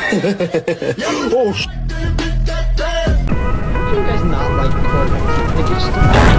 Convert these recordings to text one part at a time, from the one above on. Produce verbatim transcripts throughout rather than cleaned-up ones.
Oh, sh**. How do you guys not like Corvettes? They just...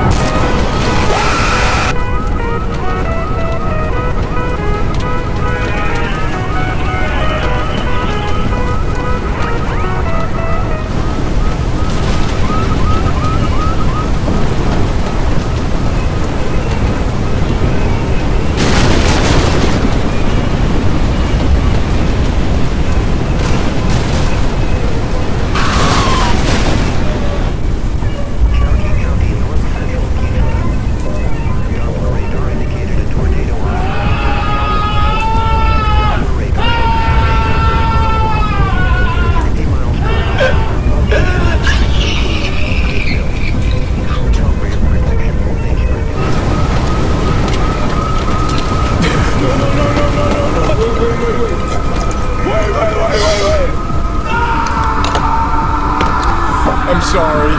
I'm sorry.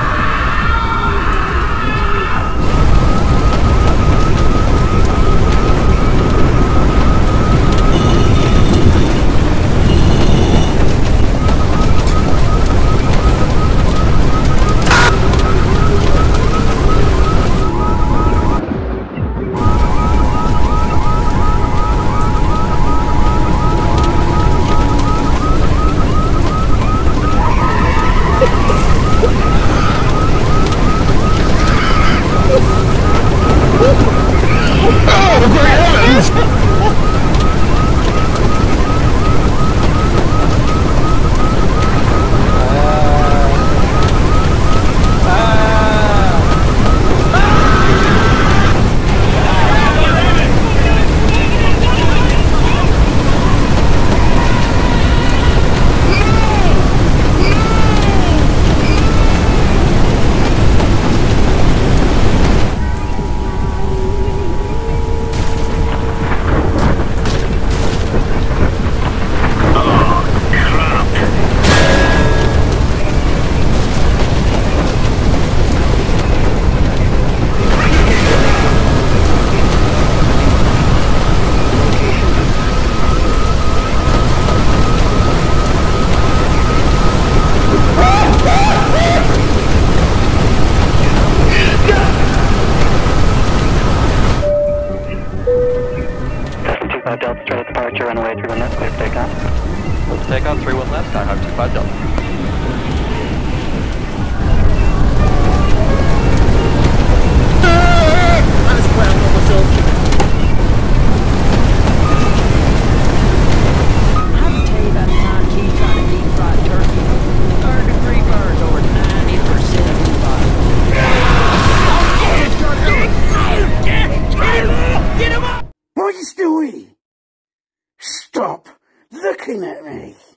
Delta straight departure, runway three one left, clear for takeoff. Let's take off three one left, I have two five Delta. I just crapped on myself. I can tell you about the time she tried to deep fry turkey. thirty-three birds over ninety percent of the body. Get him up! What are you doing? Stop looking at me.